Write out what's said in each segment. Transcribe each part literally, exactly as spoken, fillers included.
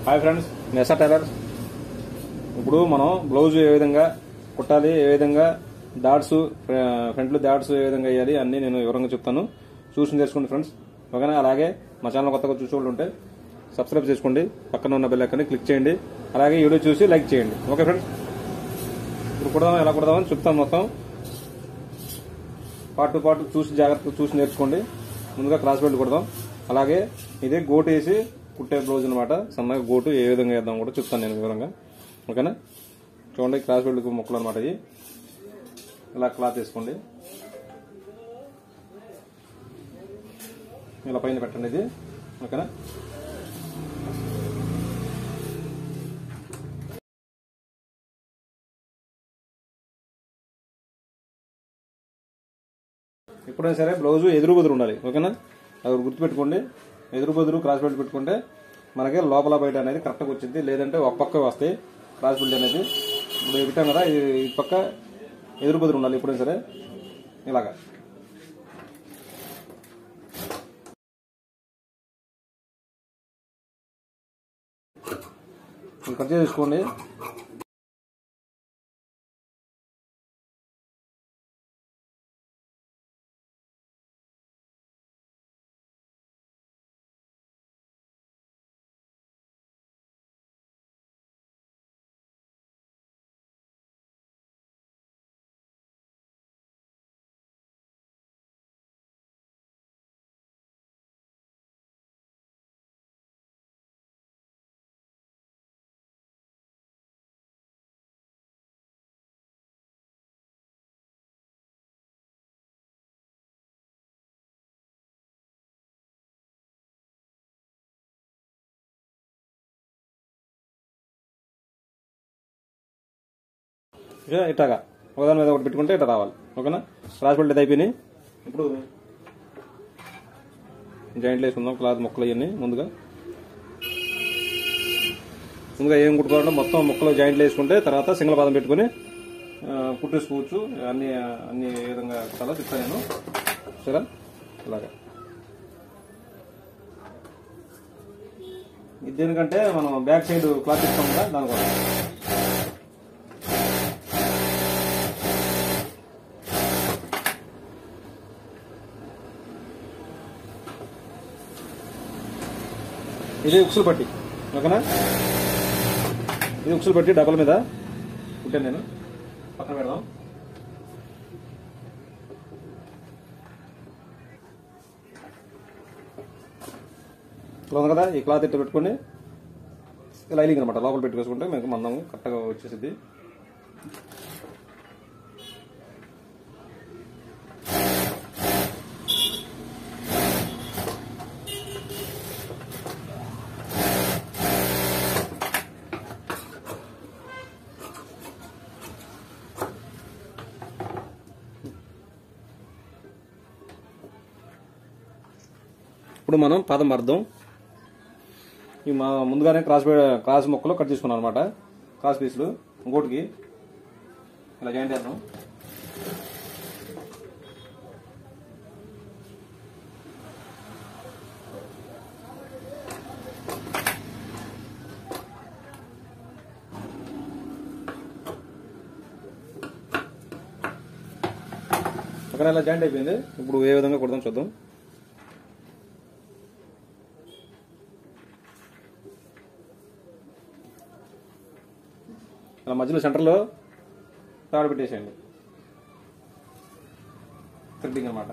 Hi friends, నెసా tailors. ఇప్పుడు మనం blouse ఏ విధంగా కుట్టాలి, ఏ విధంగా డాట్స్ ఫ్రంట్ డాట్స్ ఏ విధంగా వేయాలి అన్ని నేను వివరంగా చెప్తాను. చూసి నేర్చుకోండి ఫ్రెండ్స్, ఓకేనా? అలాగే మా ఛానల్ కొత్తగా చూసేవాళ్ళు సబ్స్క్రైబ్ చేసుకోండి, పక్కన ఉన్న బెల్ ఐకాన్ని క్లిక్ చేయండి, అలాగే వీడియో చూసి లైక్ చేయండి. ఓకే ఫ్రెండ్స్, ఇప్పుడు కుడదాం, ఎలా కుడదామని చెప్తాను. మొత్తం పార్ట్ టు పార్ట్ చూసి జాగ్రత్తగా చూసి నేర్చుకోండి. ముందుగా క్రాస్ బెల్ట్ కుడదాం. అలాగే ఇదే గోటు వేసి కుట్టే బ్లౌజ్ అనమాట. సన్నగా గోటు ఏ విధంగా వేద్దాం కూడా చెప్తాను నేను వివరంగా, ఓకేనా? చూడండి, క్రాస్ బెల్ట్ ముక్కలు అనమాట. ఇది ఇలా క్లాత్ వేసుకోండి, ఇలా పైన పెట్టండి ఇది, ఓకేనా? ఎప్పుడైనా సరే బ్లౌజ్ ఎదురు బదురు ఉండాలి, ఓకేనా? అది గుర్తుపెట్టుకోండి. ఎదురు బదురు క్రాస్ బెల్ట్ పెట్టుకుంటే మనకి లోపల బయట అనేది కరెక్ట్గా వచ్చింది. లేదంటే ఒక పక్క వస్తాయి క్రాస్ బెల్ట్ అనేది. ఇప్పుడు పెట్టాం కదా, ఈ పక్క ఎదురు బదురు ఉండాలి ఎప్పుడైనా సరే. ఇలాగా కట్ చేసుకోండి. ఇట్లాగా ఒకదాని మీద ఒకటి పెట్టుకుంటే ఇట్లా రావాలి, ఓకేనా? క్రాస్ బెల్ట్ అయితే అయిపోయినాయి. ఇప్పుడు జాయింట్లు వేసుకుందాం. క్లాత్ ముక్కలు ఇవన్నీ ముందుగా ముందుగా ఏం కుట్టుకోవాలంటే మొత్తం ముక్కలు జాయింట్లు వేసుకుంటే తర్వాత సింగిల్ పాదం పెట్టుకుని కుట్టేసుకోవచ్చు. అన్ని అన్ని ఏ విధంగా చాలా చెప్తాను నేను, సరే? ఇలాగా ఇది దేనికంటే మనం బ్యాక్ సైడ్ క్లాత్ ఇస్తాం కదా, దానికోసం. ఇది ఉక్సులు పట్టి, ఓకేనా? ఇది ఉక్సులు పట్టి డబల్ మీద కుట్టాను నేను. పక్కన పెడదాం. ఇలా ఉంది కదా, ఈ క్లాత్ ఇట్లా పెట్టుకుని లైనింగ్ అనమాట లోపల పెట్టుకోసుకుంటే మీకు మందం కరెక్ట్గా వచ్చేసింది. ఇప్పుడు మనం పాదం మర్దం. ఈ మా ముందుగానే క్రాస్ క్రాస్ ముక్కలు కట్ చేసుకున్నాం అనమాట. క్రాస్ పీసులు ఇంకోటికి ఇలా జాయింట్ చేద్దాం. అక్కడ ఇలా జాయింట్ అయిపోయింది. ఇప్పుడు ఏ విధంగా కుడదాం చూద్దాం. అలా మధ్యలో సెంటర్లో తాడు పెట్టేసేయండి, థ్రెడ్డింగ్ అనమాట.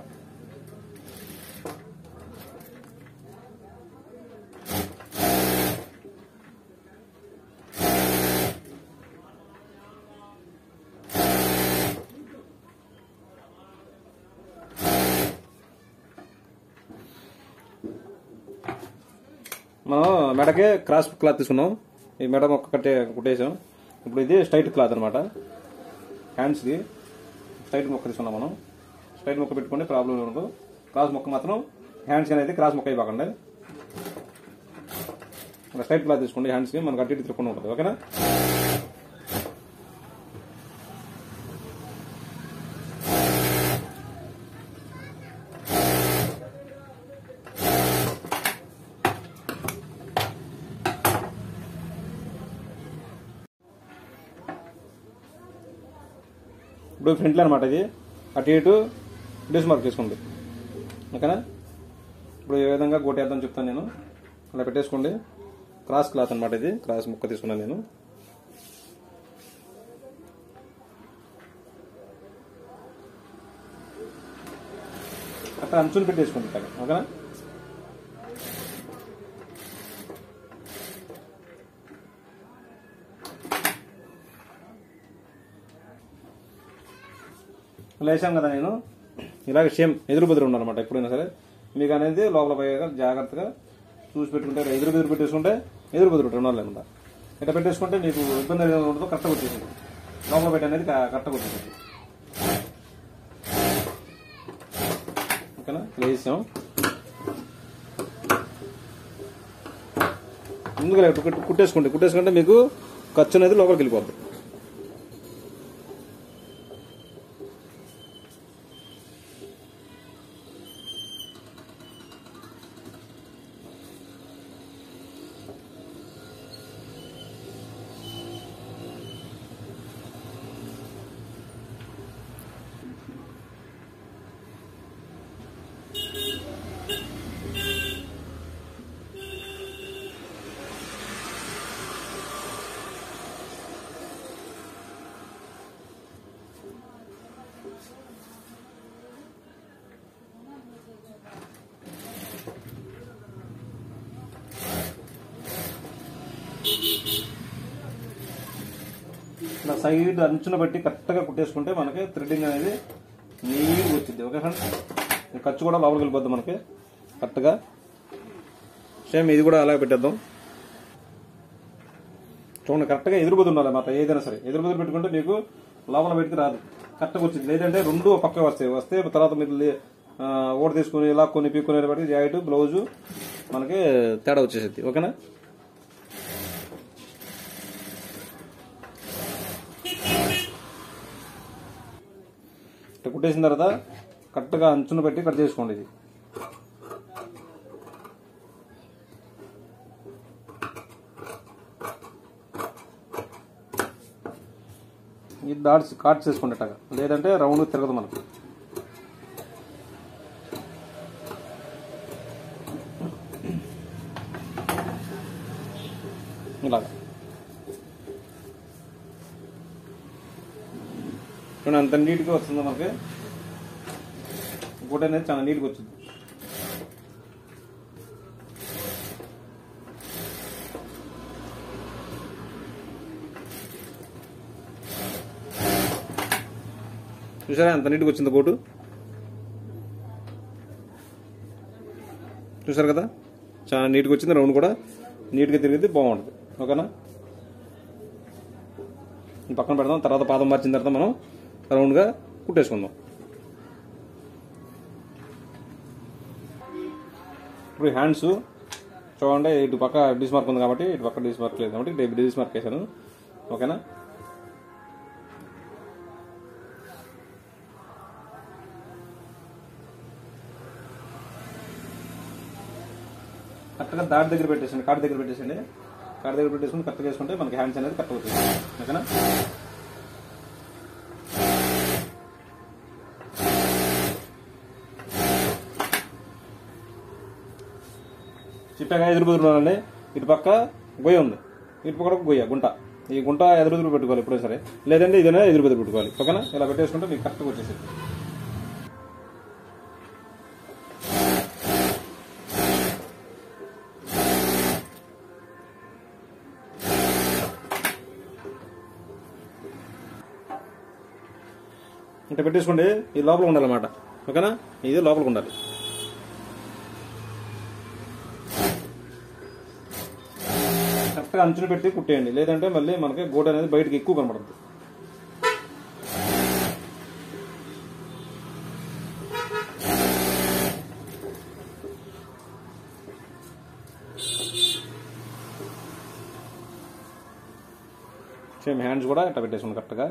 మనం మెడకే క్రాస్ క్లాత్ తీసుకున్నాం. ఈ మెడ మొక్క కట్టే కుట్టేసాం. ఇప్పుడు ఇది స్ట్రైట్ క్లాత్ అనమాట. హ్యాండ్స్కి స్ట్రైట్ మొక్క తీసుకున్నాం మనం. స్ట్రైట్ మొక్క పెట్టుకుంటే ప్రాబ్లం ఉండదు. క్రాస్ మొక్క మాత్రం హ్యాండ్స్కి అనేది క్రాస్ మొక్క అయిపోకండి. స్ట్రైట్ క్లాత్ తీసుకోండి. హ్యాండ్స్కి మనకు అటు ఇటు తిరగకుండా ఉంటుంది, ఓకేనా? ఇప్పుడు ఫ్రంట్లో అనమాట ఇది, అటు ఇటు డిస్ మార్క్ చేసుకోండి ఓకేనా. ఇప్పుడు ఏ విధంగా గోటేద్దాం చెప్తాను నేను. అలా పెట్టేసుకోండి. క్రాస్ క్లాత్ అనమాట ఇది, క్రాస్ ముక్క తీసుకున్నాను నేను. అట్లా అంచులు పెట్టేసుకోండి ఇక్కడ ఓకేనా. ఇలా వేసాం కదా నేను, ఇలాగ సేమ్ ఎదురు బెదురు ఉండాలన్నమాట ఎప్పుడైనా సరే. మీకు అనేది లోపల పోయాక జాగ్రత్తగా చూసి పెట్టుకుంటే, ఎదురు బెదురు పెట్టేసుకుంటే ఎదురు బెదురు ఉండాలన్నమాట. ఇట్లా పెట్టేసుకుంటే మీకు ఇబ్బంది అనేది ఉండదు, కరెక్ట్గా వచ్చేసింది. లోపల పెట్టి అనేది కరెక్ట్గా వచ్చేసింది ఓకేనా. ఇలా వేసాం. ముందుగా కుట్టేసుకోండి. కుట్టేసుకుంటే మీకు ఖర్చు అనేది లోపలికి వెళ్ళిపోద్ది. ఇలా సైడ్ అంచున బట్టి కరెక్ట్గా కుట్టేసుకుంటే మనకి థ్రెడ్డింగ్ అనేది నీట్గా వచ్చింది ఓకే ఫ్రెండ్స్. ఖర్చు కూడా లోపలికి వెళ్ళిపోద్ది మనకి కరెక్ట్గా. సేమ్ ఇది కూడా అలాగే పెట్టేద్దాం. చూడండి కరెక్ట్గా ఎదురుబొద్దు ఉండాలి మాట ఏదైనా సరే. ఎదురుబొద్దు పెట్టుకుంటే మీకు లోపల పెడితే రాదు, కరెక్ట్గా వచ్చింది. లేదంటే రెండు పక్క వస్తాయి. వస్తే తర్వాత మీరు ఓడ తీసుకుని లాక్కొని పీక్కునే బట్టి జాకెట్ బ్లౌజు మనకి తేడా వచ్చేసింది ఓకేనా. కుట్టేసిన తర్వాత కరెక్ట్గా అంచును పెట్టి కట్ చేసుకోండి. ఇది ఈ డాట్స్ కాట్ చేసుకోండి అట్టగా, లేదంటే రౌండ్ తిరగదు మనకి. ఇలాగా అంత నీట్గా వస్తుంది మనకి. గుడ్డ అనేది చాలా నీట్గా వచ్చింది. చూసారా ఎంత నీట్గా వచ్చింది కోటు. చూసారు కదా చాలా నీట్గా వచ్చింది. రౌండ్ కూడా నీట్గా తిరిగితే బాగుంటుంది ఓకేనా. పక్కన పెడదాం. తర్వాత పాదం మార్చిన తర్వాత మనం రౌండ్గా కుట్టేసుకుందాం. ఇప్పుడు హ్యాండ్స్ చూడండి, ఇటు పక్క డిస్ మార్క్ ఉంది కాబట్టి ఇటు పక్క డిస్ మార్క్ లేదు కాబట్టి ఇటు డిస్ మార్క్ వేసాను ఓకేనా. కరెక్ట్గా దాడి దగ్గర పెట్టేసండి, కాడి దగ్గర పెట్టేసండి. కాడి దగ్గర పెట్టేసుకుని కరెక్ట్గా వేసుకుంటే మనకి హ్యాండ్స్ అనేది కరెక్ట్ అవుతుంది ఓకేనా. చిట్టగా ఎదురు బెదురుండాలండి. ఇటు పక్క గొయ్య ఉంది, ఇటు పక్క గొయ్య గుంట. ఈ గుంట ఎదురు బెదురు పెట్టుకోవాలి ఎప్పుడైనా సరే, లేదంటే ఇదైనా ఎదురు బెదురు పెట్టుకోవాలి ఓకేనా. ఇలా పెట్టేసుకుంటే మీకు కరెక్ట్గా వచ్చేసింది. ఇట్లా పెట్టేసుకోండి. ఇది లోపల ఉండాలన్నమాట ఓకేనా. ఇది లోపలికి ఉండాలి. కరెక్ట్గా అంచుని పెట్టి కుట్టేయండి, లేదంటే మళ్ళీ మనకి గోడ అనేది బయటకి ఎక్కువ కనబడుతుంది. సేమ్ హ్యాండ్స్ కూడా ఇట్లా పెట్టేసుకోండి కరెక్ట్గా.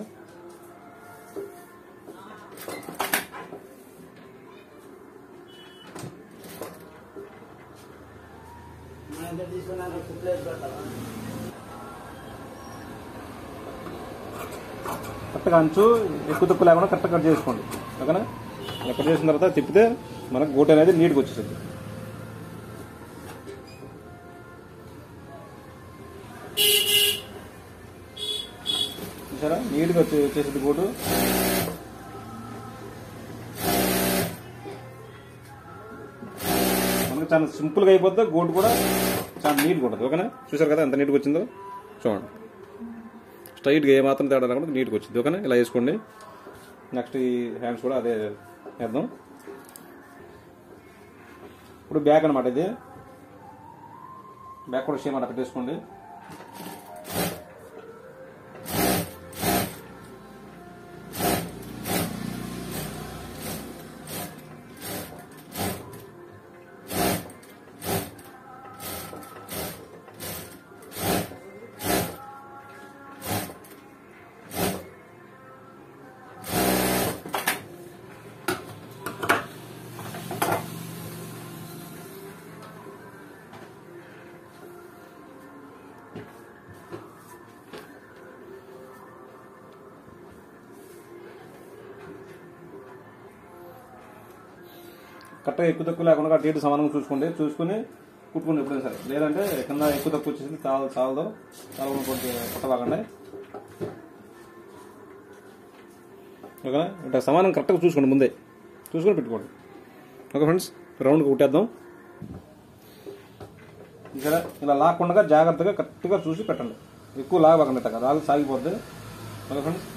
కరెక్ట్గా అంచు ఎక్కువ తక్కువ లేకుండా కరెక్ట్గా కట్ చేసుకోండి. ఓకేనా? ఇలా కట్ చేసిన తర్వాత తిప్పితే మనకు గోటు అనేది నీట్గా వచ్చేసింది. చూసారా నీట్గా వచ్చే వచ్చేసింది గోటు. మనకు చాలా సింపుల్గా అయిపోద్ది. గోటు కూడా చాలా నీట్గా ఉంటుంది. ఓకేనా? చూసారు కదా ఎంత నీట్గా వచ్చిందో చూడండి. స్ట్రైట్గా ఏ మాత్రం తేడా రాకుండా నీట్గా వచ్చింది. ఓకేనా? ఇలా వేసుకోండి. నెక్స్ట్ ఈ హ్యాండ్స్ కూడా అదే వేద్దాం. ఇప్పుడు బ్యాక్ అనమాట. ఇది బ్యాక్ కూడా సేమ్ అలా పెట్టేసుకోండి. కరెక్ట్గా ఎక్కువ తక్కువ లేకుండా అటు ఇటు సమానంగా చూసుకోండి. చూసుకుని కుట్టుకోండి ఎప్పుడైనా సరే. లేదంటే కింద ఎక్కువ తక్కువ వచ్చేసింది చాలు చాలదు చాలా కొంచెం కుట్టబాగండి. ఓకేనా? ఇట్లా సమానం కరెక్ట్గా చూసుకోండి. ముందే చూసుకొని పెట్టుకోండి. ఓకే ఫ్రెండ్స్, రౌండ్గా కుట్టేద్దాం. ఇక్కడ ఇలా లాక్కుండా జాగ్రత్తగా కరెక్ట్గా చూసి పెట్టండి. ఎక్కువ లాగబాకండి. ఇట్లా లాగు సాగిపోద్ది. ఓకే ఫ్రెండ్స్,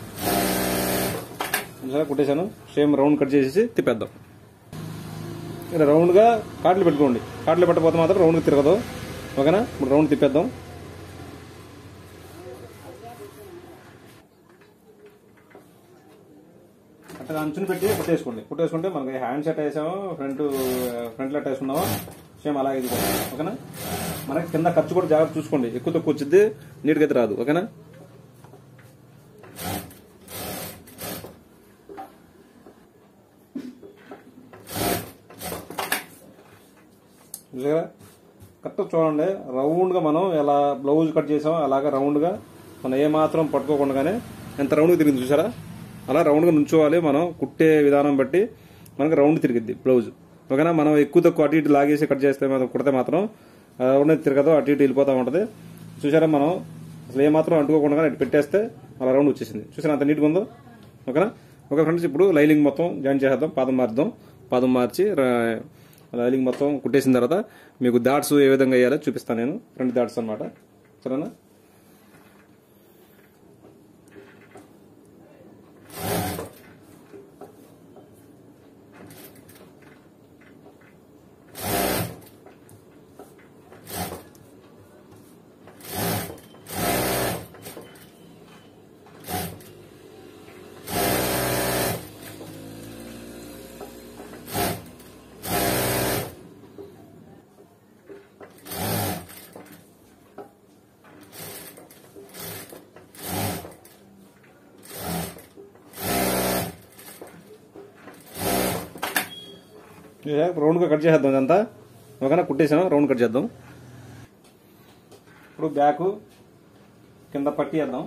ఇలా కుట్టేశాను. సేమ్ రౌండ్ కట్ చేసేసి తిప్పేద్దాం. ఇలా రౌండ్గా కాట్లు పెట్టుకోండి. కాట్లు పెట్టకపోతే మాత్రం రౌండ్గా తిరగదు. ఓకేనా? ఇప్పుడు రౌండ్ తిప్పేద్దాం. అట్లా అంచుని పెట్టి కుట్టేసుకోండి. కుట్టేసుకుంటే మనకి హ్యాండ్ సెట్ వేసామో ఫ్రంట్ ఫ్రంట్ లెట్ వేసుకున్నామో సేమ్ అలాగే ఇది. ఓకేనా? మనకి కింద ఖర్చు కూడా జాగ్రత్త చూసుకోండి. ఎక్కువ తక్కువ వచ్చింది నీట్గా అయితే రాదు. ఓకేనా? కరెక్ట్ చూడండి. రౌండ్గా మనం ఎలా బ్లౌజ్ కట్ చేసామో అలాగా రౌండ్గా మనం ఏ మాత్రం పట్టుకోకుండానే ఎంత రౌండ్గా తిరిగింది చూసారా? అలా రౌండ్గా నుంచోవాలి. మనం కుట్టే విధానం బట్టి మనకి రౌండ్ తిరిగిద్ది బ్లౌజ్. ఓకేనా? మనం ఎక్కువ తక్కువ అటు ఇటు లాగేసి కట్ చేస్తే మాత్రం కుడితే మాత్రం రౌండ్ తిరగదు, అటు ఇటు వెళ్ళిపోతూ ఉంటుంది. చూసారా? మనం అసలు ఏ మాత్రం అంటుకోకుండా ఇటు పెట్టేస్తే అలా రౌండ్ వచ్చేసింది. చూసారా అంత నీట్గా ఉందో? ఓకేనా? ఓకే ఫ్రెండ్స్, ఇప్పుడు లైనింగ్ మొత్తం జాయిన్ చేసేద్దాం. పాదం మార్చుదాం. పాదం మార్చి లైనింగ్ మొత్తం కుట్టేసిన తర్వాత మీకు డాట్స్ ఏ విధంగా వేయాలో చూపిస్తాను నేను. రెండు డాట్స్ అనమాట. సరేనా? రౌండ్గా కట్ చేసేద్దాం ఇదంతా. ఓకేనా? కుట్టేసాను. రౌండ్ కట్ చేద్దాం. ఇప్పుడు బ్యాక్ కింద పట్టి వేద్దాం.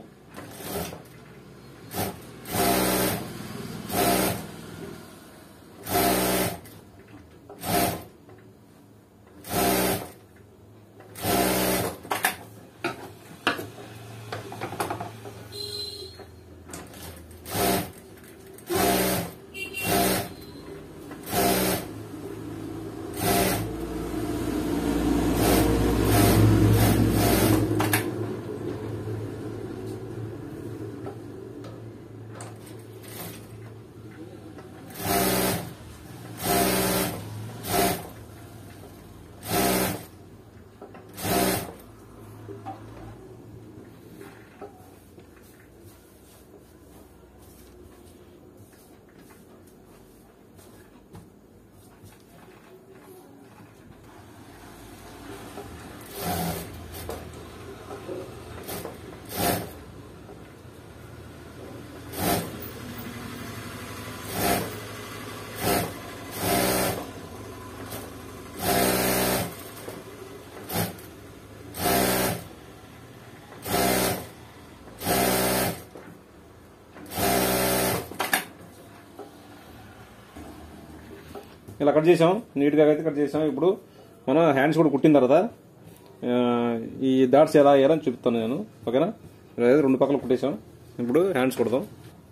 ఇలా కట్ చేసాం, నీట్గా అయితే కట్ చేసాం. ఇప్పుడు మనం హ్యాండ్స్ కూడా కుట్టిన తర్వాత ఈ డాట్స్ ఎలా వేయాలని చూపుతాను నేను, ఓకేనా. ఇలా రెండు పక్కల కుట్టేసాం, ఇప్పుడు హ్యాండ్స్ కుడదాం.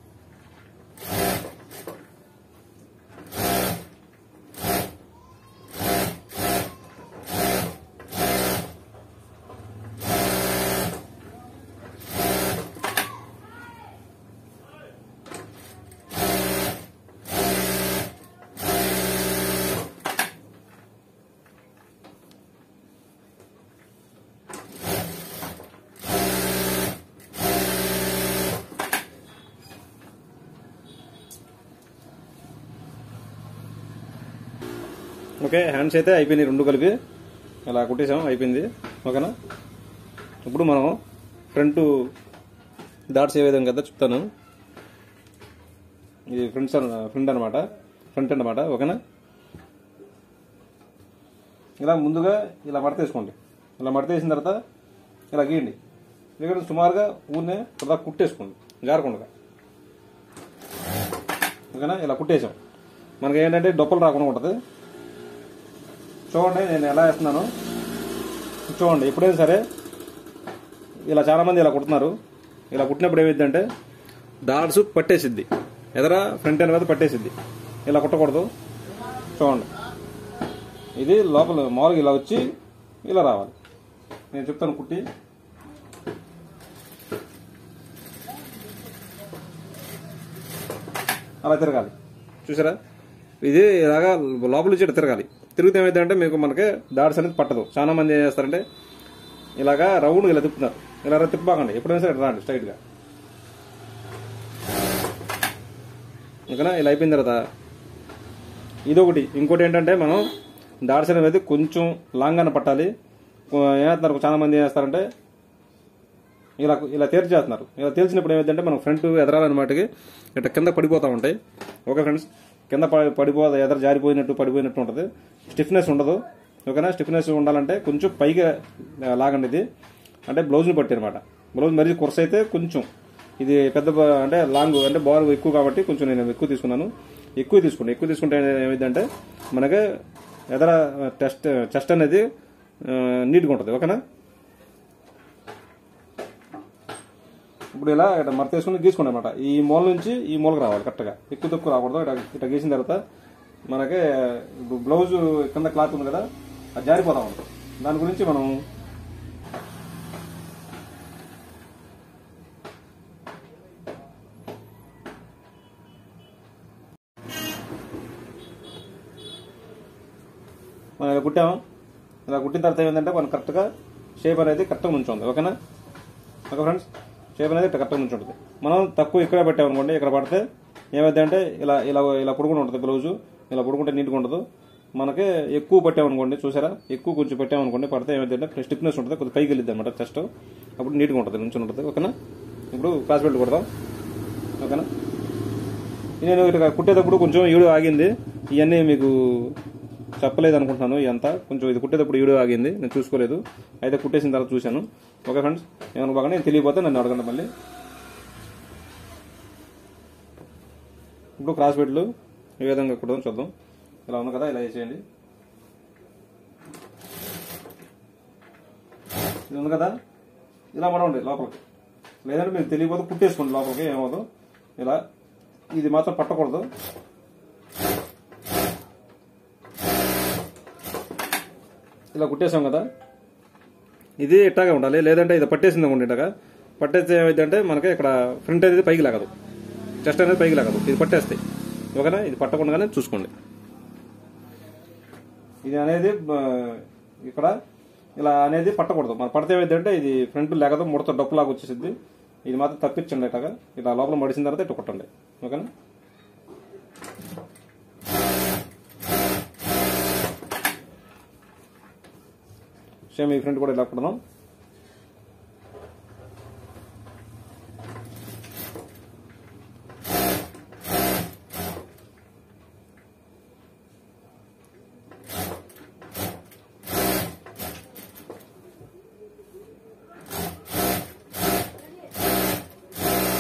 ఓకే, హ్యాండ్స్ అయితే అయిపోయినాయి రెండు కలిపి ఇలా కుట్టేసాం, అయిపోయింది, ఓకేనా. ఇప్పుడు మనం ఫ్రంట్ డాట్స్ ఏ విధంగా కదా చెప్తాను. ఇది ఫ్రంట్ ఫ్రంట్ అనమాట, ఫ్రంట్ అనమాట, ఓకేనా. ఇలా ముందుగా ఇలా మడత వేసుకోండి. ఇలా మడత వేసిన తర్వాత ఇలా గీయండి. ఇక్కడ సుమారుగా ఊరినే ఇలా కుట్టేసుకోండి, జారకుండా, ఓకేనా. ఇలా కుట్టేసాం. మనకి ఏంటంటే డొప్పలు రాకుండా ఉంటుంది. చూడండి నేను ఎలా వేస్తున్నాను, చూడండి. ఎప్పుడైనా సరే ఇలా చాలామంది ఇలా కుడుతున్నారు. ఇలా కుట్టినప్పుడు ఏమైందంటే డాట్స్ పట్టేసిద్ది, ఎదర ఫ్రంట్ ఎండ్ మీద పట్టేసిద్ది. ఇలా కుట్టకూడదు. చూడండి, ఇది లోపల మామూలుగా ఇలా వచ్చి ఇలా రావాలి. నేను చెప్తాను కుట్టి. అలా తిరగాలి, చూసారా. ఇది ఇలాగా లోపల నుంచి తిరగాలి. తిరిగితే ఏమైందంటే మీకు మనకి డాట్స్ అనేది పట్టదు. చాలా మంది ఏం చేస్తారంటే ఇలాగా రౌండ్ ఇలా తిప్పుతున్నారు. ఇలా తిప్పకండి, ఎప్పుడైనా సరే రాండి స్ట్రైట్ గా, ఓకేనా. ఇలా అయిపోయిన తర్వాత ఇదొకటి. ఇంకోటి ఏంటంటే మనం డాట్స్ అనేది కొంచెం లాంగ్ గానే పట్టాలి. ఏమవుతున్నారు చాలా మంది ఏం చేస్తారంటే ఇలా ఇలా తేల్చేస్తున్నారు. ఇలా తేల్చినప్పుడు ఏమైందంటే మనం ఫ్రంట్ ఎదరాలన్నమాటకి ఇట్లా కింద పడిపోతూ ఉంటాయి. ఓకే ఫ్రెండ్స్, కింద పడిపో ఎదర జారిపోయినట్టు పడిపోయినట్టు ఉంటుంది. స్టిఫ్నెస్ ఉండదు, ఓకేనా. స్టిఫ్నెస్ ఉండాలంటే కొంచెం పైగా లాగండి. ఇది అంటే బ్లౌజ్ని బట్టి అనమాట. బ్లౌజ్ మరీ కుర్స అయితే కొంచెం ఇది పెద్ద అంటే లాంగ్ అంటే బార్ ఎక్కువ కాబట్టి కొంచెం నేను ఎక్కువ తీసుకున్నాను. ఎక్కువ తీసుకుంటాను. ఎక్కువ తీసుకుంటే ఏమైందంటే మనకి ఎదర టెస్ట్ చెస్ట్ అనేది నీట్గా ఉంటుంది, ఓకేనా. ఇప్పుడు ఇలా ఇట్లా మడత వేసుకుని గీసుకోండి అనమాట. ఈ మూల నుంచి ఈ మూలకు రావాలి కరెక్ట్గా, ఎక్కువ తక్కువ రాకూడదు. ఇట్లా ఇట్లా గీసిన తర్వాత మనకి బ్లౌజ్ కింద క్లాత్ ఉంది కదా, అది జారిపోతా ఉంటుంది. దాని గురించి మనం మనం ఇలా కుట్టాము. ఇలా కుట్టిన తర్వాత ఏమైందంటే మనం కరెక్ట్గా షేప్ అనేది కరెక్ట్గా ఉంచుంది, ఓకేనా. ఓకే ఫ్రెండ్స్, షేప్ అనేది కరెక్ట్గా నుంచి ఉంటుంది. మనం తక్కువ ఇక్కడ పెట్టామనుకోండి, ఇక్కడ పడితే ఏమైందంటే ఇలా ఇలా ఇలా పుడుకుంటూ ఉంటుంది బ్లౌజు. ఇలా పుడుకుంటే నీట్గా ఉండదు. మనకి ఎక్కువ పెట్టామనుకోండి, చూసారా, ఎక్కువ కొంచెం పెట్టామనుకోండి పడితే ఏమైందంటే స్టిఫ్నెస్ ఉంటుంది, కొద్దిగా పైకి వెళ్ళిద్ది అనమాట చెస్ట్. అప్పుడు నీట్గా ఉంటుంది, నుంచి ఉంటుంది, ఓకేనా. ఇప్పుడు క్లాస్ బెల్ట్ కొడదాం, ఓకేనా. నేను ఇట్లా కుట్టేటప్పుడు కొంచెం ఈడు ఆగింది. ఇవన్నీ మీకు చెప్పలేదు అనుకుంటున్నాను. ఇదంతా కొంచెం ఇది కుట్టేటప్పుడు ఈడు ఆగింది, నేను చూసుకోలేదు. అయితే కుట్టేసిన తర్వాత చూశాను. ఓకే ఫ్రెండ్స్, ఏమన్నా బాగా నేను తెలియపోతే నన్ను అడగండి మళ్ళీ. ఇప్పుడు క్రాస్ బెల్ట్లు ఈ విధంగా కుట్టడం చూద్దాం. ఇలా ఉంది కదా, ఇలా వేసేయండి. ఇది ఉంది కదా, ఇలా మడవండి లోపలికి. లేదంటే మీరు తెలియపోతే కుట్టేసుకోండి లోపలికి, ఏమవుదు. ఇలా ఇది మాత్రం పట్టకూడదు. ఇలా కుట్టేసాం కదా, ఇది ఇట్టాగా ఉండాలి. లేదంటే ఇది పట్టేసింది అనుకోండి, ఇట్టగా పట్టేస్తే ఏమైందంటే మనకి ఇక్కడ ఫ్రంట్ అనేది పైకి లాగదు, చెస్ట్ అనేది పైకి లాగదు. ఇది పట్టేస్తాయి, ఓకేనా. ఇది పట్టకుండానే చూసుకోండి. ఇది అనేది ఇక్కడ ఇలా అనేది పట్టకూడదు. మన పడితే ఏమైందంటే ఇది ఫ్రంట్ లేకదు, ముడత డొప్పులాగా వచ్చేసింది. ఇది మాత్రం తప్పించండి. ఇట్టగా ఇలా లోపల మడిసిన తర్వాత ఇట్లా కొట్టండి, ఓకేనా. సేమ్ ఈ ఫ్రంట్ కూడా ఇలా కుడదాం.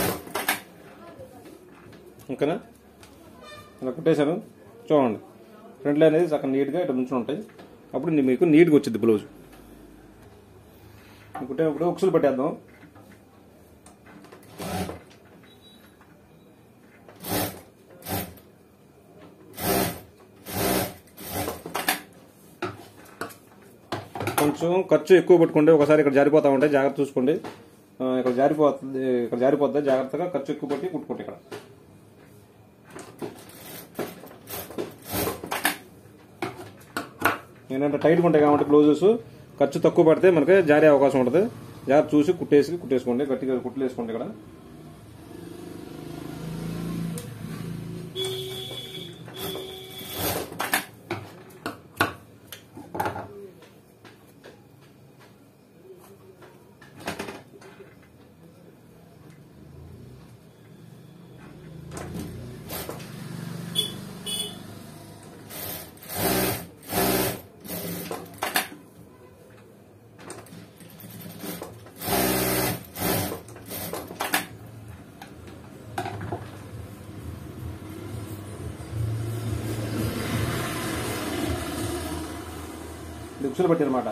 ఓకేనా, ఇలా కుట్టేశాను. చూడండి, ఫ్రంట్లో అనేది చక్కగా నీట్గా ఇట్లా నుంచుని ఉంటాయి. అప్పుడు మీకు నీట్గా వచ్చింది బ్లౌజ్. ఇంకుంటే ఇప్పుడు ఉక్సులు పెట్టేద్దాం. కొంచెం ఖర్చు ఎక్కువ పెట్టుకోండి. ఒకసారి ఇక్కడ జారిపోతా ఉంటాయి, జాగ్రత్త చూసుకోండి. ఇక్కడ జారిపోతుంది, ఇక్కడ జారిపోతుంది, జాగ్రత్తగా ఖర్చు ఎక్కువ పెట్టి కుట్టుకోండి. ఇక్కడ ఏంటంటే టైట్గా ఉంటాయి కాబట్టి బ్లౌజెస్ ఖర్చు తక్కువ పడితే మనకి జారే అవకాశం ఉంటుంది. జాగ్రత్త చూసి కుట్టేసి కుట్టేసుకోండి, గట్టిగా కుట్లు వేసుకోండి. ఇక్కడ ఉక్సులు పట్టినమాట.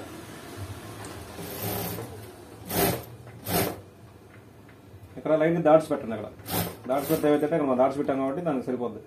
ఇక్కడ లైన్ డాట్స్ పెట్టండి. అక్కడ డాట్స్ పెడితే ఏవైతే ఇక్కడ మనం డాట్స్ పెట్టాం కాబట్టి దానికి సరిపోద్ది.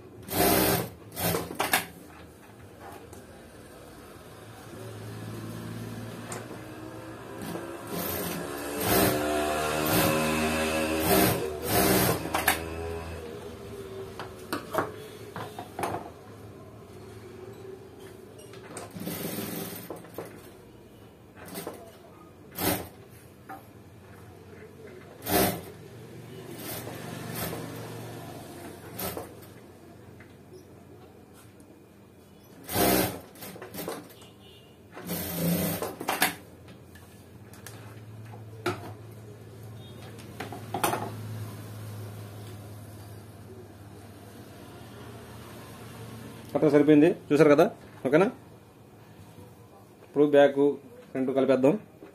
కరెక్ట్గా సరిపోయింది, చూసారు కదా. ఓకేనా, ఇప్పుడు బ్యాక్ ఫ్రంట్ కలిపేద్దాం.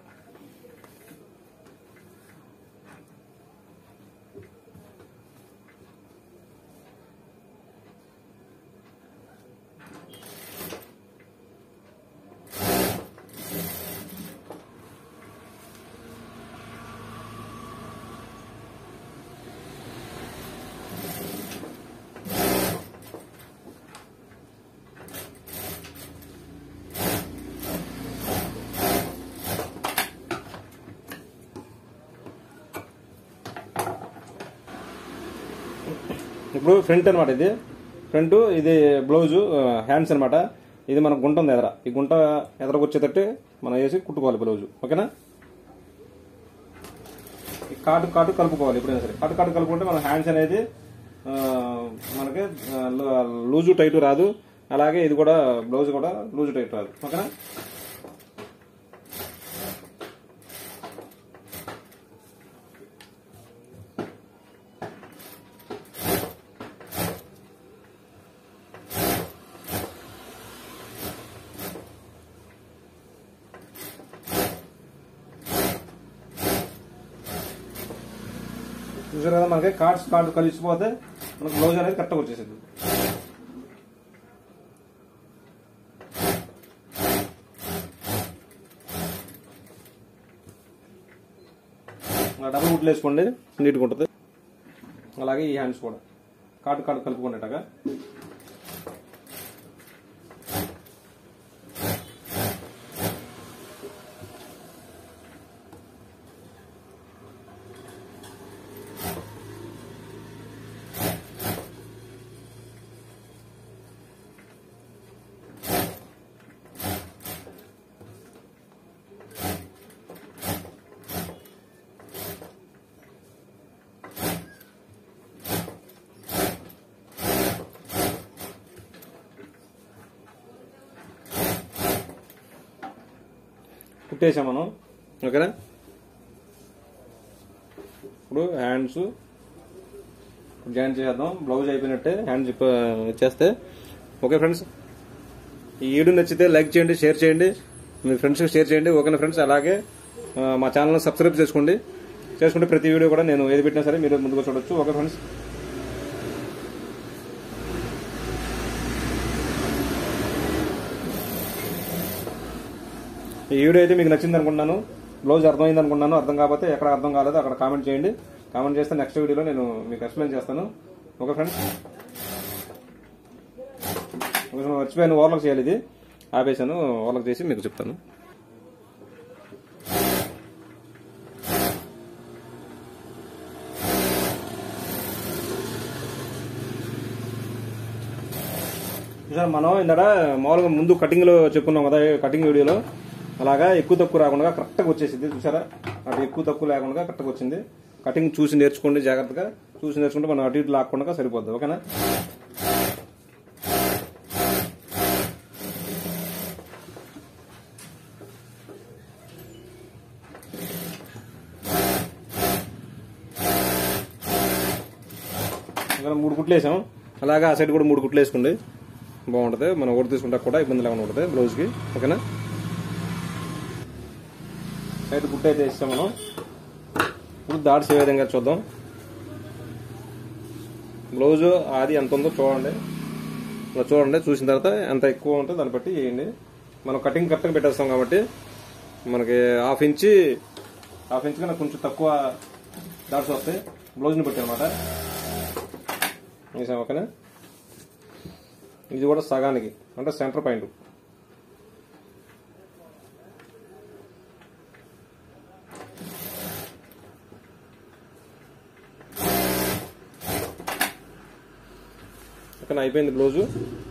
ఇప్పుడు ఫ్రంట్ అనమాట, ఇది ఫ్రంట్, ఇది బ్లౌజ్ హ్యాండ్స్ అనమాట. ఇది మనకు గుంట ఉంది ఎదర, ఈ గుంట ఎదరకు వచ్చేటట్టు మనం వేసి కుట్టుకోవాలి బ్లౌజ్. ఓకేనా, ఈ కాటు కాటు కలుపుకోవాలి ఎప్పుడైనా సరే. కాటు కాటు కలుపుకుంటే మన హ్యాండ్స్ అనేది మనకి లూజు టైట్ రాదు, అలాగే ఇది కూడా బ్లౌజ్ కూడా లూజు టైట్ రాదు. ఓకేనా, చూసారు కదా. మనకి కార్డ్స్ కార్డు కలిసిపోతే మనకు బ్లౌజ్ అనేది కరెక్ట్గా వచ్చేసింది. డబుల్ కుట్లు వేసుకోండి, నీట్గా ఉంటుంది. అలాగే ఈ హ్యాండ్స్ కూడా కార్డు కార్డు కలుపుకునేటగా. కుట్టేసాం మనం. ఓకేనా, ఇప్పుడు హ్యాండ్స్ జాయిన్ చేద్దాం. బ్లౌజ్ అయిపోయినట్టే హ్యాండ్స్ ఇచ్చేస్తే. ఓకే ఫ్రెండ్స్, ఈ వీడియో నచ్చితే లైక్ చేయండి, షేర్ చేయండి, మీ ఫ్రెండ్స్కి షేర్ చేయండి. ఓకేనా ఫ్రెండ్స్, అలాగే మా ఛానల్ని సబ్స్క్రైబ్ చేసుకోండి. చేసుకుంటే ప్రతి వీడియో కూడా నేను ఏది పెట్టినా సరే మీరు ముందుకు చూడొచ్చు. Okay friends. ఈ వీడియో అయితే మీకు నచ్చింది అనుకుంటున్నాను. బ్లౌజ్ అర్థమైంది అనుకుంటున్నాను. అర్థం కాకపోతే ఎక్కడ అర్థం కాలేదో అక్కడ కామెంట్ చేయండి. కామెంట్ చేస్తే నెక్స్ట్ వీడియోలో నేను మీకు ఎక్స్ప్లెయిన్ చేస్తాను. ఓకే ఫ్రెండ్స్, మర్చిపోయాను ఓవర్లాక్ చేయాలి. ఇది ఆపేసాను, ఓవర్లాక్ చేసి మీకు చెప్తాను. చూసారా, మనం ఇందాక మామూలుగా ముందు కటింగ్ లో చెప్పుకున్నాం కదా, కటింగ్ వీడియోలో అలాగా ఎక్కువ తక్కువ రాకుండా కరెక్ట్ గా వచ్చేసింది. చూసారా, అటు ఎక్కువ తక్కువ లేకుండా కరెక్ట్ గా వచ్చింది. కటింగ్ చూసి నేర్చుకోండి, జాగ్రత్తగా చూసి నేర్చుకుంటే మనం అటు ఇటు లాక్కుండా సరిపోద్ది. ఓకేనా? మూడు కుట్లు వేసాం, అలాగా ఆ సైడ్ కూడా మూడు కుట్లు వేసుకోండి, బాగుంటుంది. మనం ఓడి తీసుకుంటా కూడా ఇబ్బంది లేకుండా ఉంటుంది బ్లౌజ్కి. ఓకేనా? సైడ్ కుట్టు అయితే వేస్తాం మనం. ఇప్పుడు దాట్స్ ఏ విధంగా చూద్దాం. బ్లౌజ్ అది ఎంత ఉందో చూడండి, ఇలా చూడండి. చూసిన తర్వాత ఎంత ఎక్కువ ఉంటుందో దాన్ని బట్టి వేయండి. మనం కటింగ్ కరెక్ట్గా పెట్టేస్తాం కాబట్టి మనకి హాఫ్ ఇంచి హాఫ్ ఇంచ్ కన్నా కొంచెం తక్కువ దాట్స్ వస్తాయి బ్లౌజ్ని బట్టి అనమాట. వేసాం. ఓకేనా? ఇది కూడా సగానికి అంటే సెంటర్ పాయింట్. ఓకేనా? అయిపోయింది బ్లౌజు.